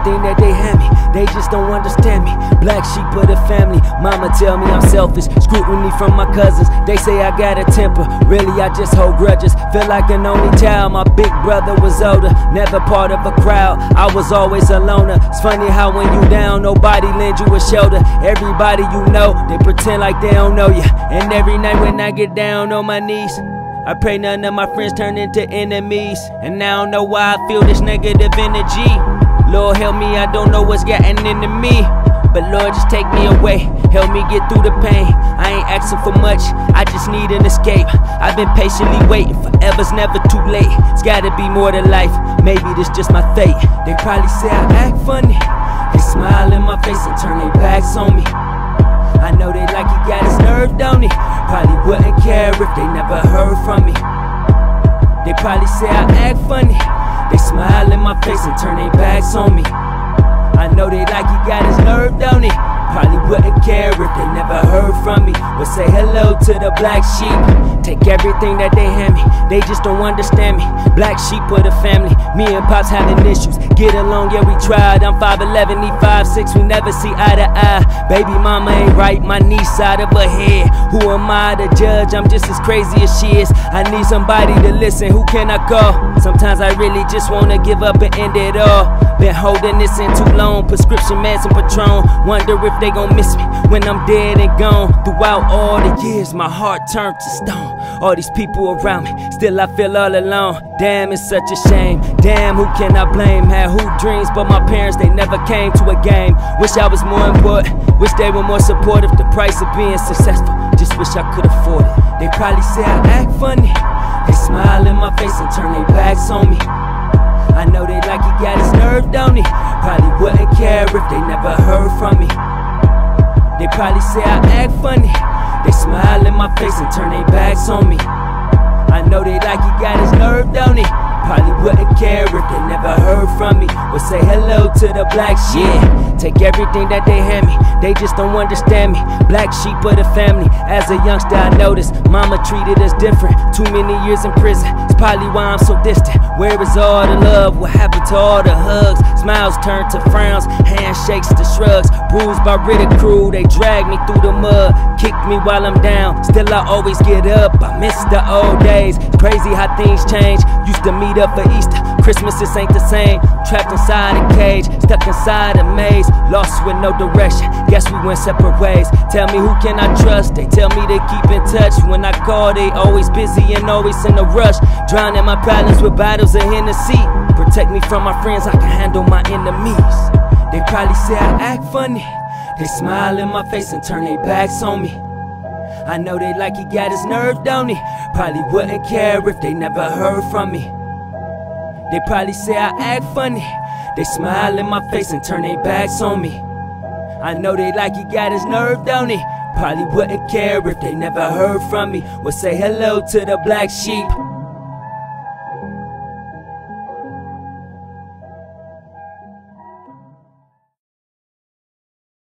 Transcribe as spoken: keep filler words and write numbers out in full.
everything that they hand me. They just don't understand me. Black sheep of the family. Mama tell me I'm selfish. Scrutiny from my cousins. They say I got a temper. Really, I just hold grudges. Feel like an only child. My big brother was older. Never part of a crowd. I was always a loner. It's funny how when you down, nobody lends you a shoulder. Everybody you know, they pretend like they don't know you. And every night when I get down on my knees, I pray none of my friends turn into enemies. And I don't know why I feel this negative energy. Lord help me, I don't know what's getting into me. But Lord, just take me away. Help me get through the pain. I ain't asking for much, I just need an escape. I've been patiently waiting, forever's never too late. It's gotta be more to life, maybe this just my fate. They probably say I act funny. They smile in my face and turn their backs on me. I know they like he got his nerve, don't he? Probably wouldn't care if they never heard from me. They probably say I act funny. They smile in my face and turn their backs on me. I know they like he got his nerve, don't he? Probably wouldn't care if they never heard from me. Or say hello to the black sheep. Take everything that they hand me. They just don't understand me. Black sheep of the family. Me and Pops having issues. Get along, yeah we tried. I'm five eleven, he five six. We never see eye to eye. Baby mama ain't right, my niece side of her head. Who am I to judge? I'm just as crazy as she is. I need somebody to listen. Who can I call? Sometimes I really just wanna give up and end it all. Been holding this in too long. Prescription meds and Patron. Wonder if they gon' miss me when I'm dead and gone. Throughout all the years, my heart turned to stone. All these people around me, still I feel all alone. Damn, it's such a shame. Damn, who can I blame? Had hoop dreams, but my parents, they never came to a game. Wish I was more important. Wish they were more supportive. The price of being successful, just wish I could afford it. They probably say I act funny. They smile in my face and turn their backs on me. I know they like he got his nerve, don't he? Probably wouldn't care if they never heard from me. They probably say I act funny. They smile in my face and turn their backs on me. I know they like he got his nerve, don't he? Probably wouldn't care if they never heard from me. Or say hello to the black sheep. Yeah, take everything that they hand me. They just don't understand me. Black sheep of the family. As a youngster I noticed mama treated us different. Too many years in prison, it's probably why I'm so distant. Where is all the love? What happened to all the hugs? Smiles turned to frowns, handshakes to shrugs. Bruised by ridicule, they drag me through the mud. Kick me while I'm down, still I always get up. I miss the old days, it's crazy how things change. Used to meet up for Easter, Christmas this ain't the same. Trapped inside a cage, stuck inside a maze. Lost with no direction, guess we went separate ways. Tell me who can I trust, they tell me they keep in touch. When I call they always busy and always in a rush. Drowning my problems with bottles of Hennessy. Protect me from my friends, I can handle my enemies. They probably say I act funny. They smile in my face and turn their backs on me. I know they like he got his nerve, don't he? Probably wouldn't care if they never heard from me. They probably say I act funny. They smile in my face and turn their backs on me. I know they like he got his nerve, don't he? Probably wouldn't care if they never heard from me. Or say hello to the black sheep.